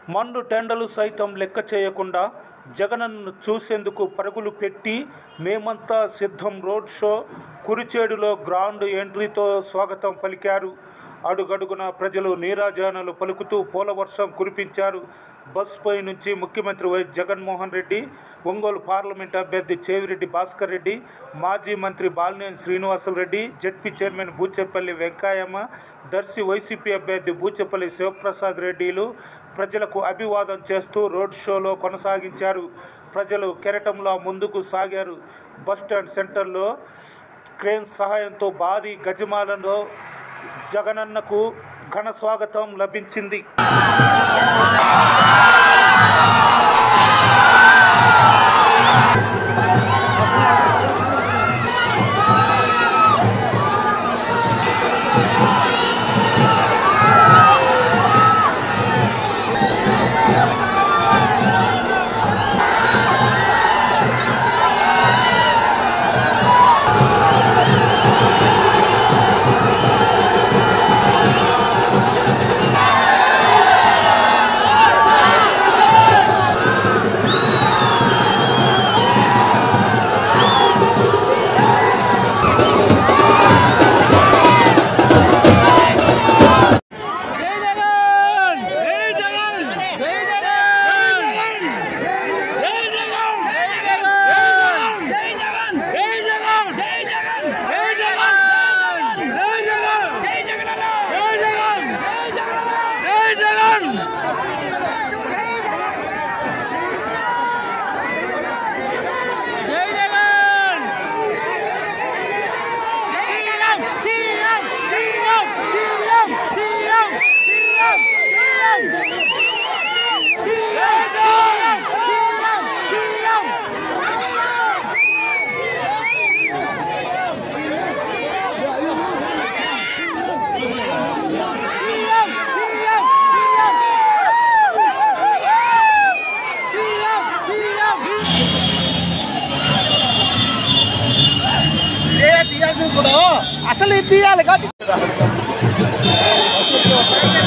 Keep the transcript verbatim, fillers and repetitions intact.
మండు టెండలు సైతం లెక్క చేయకుండా జగనన్నను చూసేందుకు పరుగులు పెట్టి మేమంతా సిద్ధం రోడ్ షో కురిచేడులో గ్రాండ్ ఎంట్రీతో స్వాగతం పలికారు. అడుగడుగున ప్రజలు నీరాజనాలు పలుకుతూ పూలవర్షం కురిపించారు. బస్పై నుంచి ముఖ్యమంత్రి వైఎస్ జగన్మోహన్ రెడ్డి, ఒంగోలు పార్లమెంట్ అభ్యర్థి చేవిరెడ్డి భాస్కర్ రెడ్డి, మాజీ మంత్రి Balineni Srinivasareddy, ZP chairman Bucheppalli Venkayamma, Darsi YCP అభ్యర్థి బూచేపల్లి శివప్రసాద్ రెడ్డిలు ప్రజలకు అభివాదం చేస్తూ రోడ్ షోలో కొనసాగించారు. ప్రజలు కెరటంలో ముందుకు సాగారు. బస్టాండ్ సెంటర్లో క్రేన్ సహాయంతో భారీ గజమాలలో జగనన్నకు ఘన స్వాగతం లభించింది. అసలు ఇది తీయాలి కాబట్టి